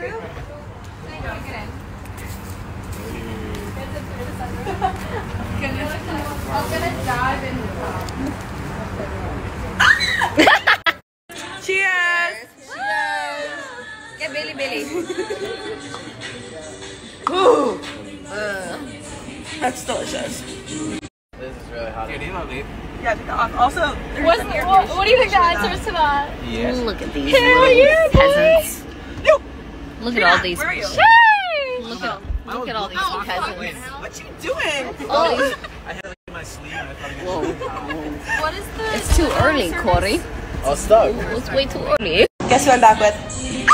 I'm gonna dive in the top. Cheers! Cheers! Get Billy Billy. Ooh. That's delicious. This is really hot. Dude, you leave? Yeah, take that off. Also, What do you think the answer is to that? Yes. Look at these little peasants. No. Look at all these. Where are you? Look at all these peasants. What you doing? All these. I had like in my sleeve and I thought Whoa. What is the... It's too early, Korey. I was stuck. It's way too early. Guess who I'm back with?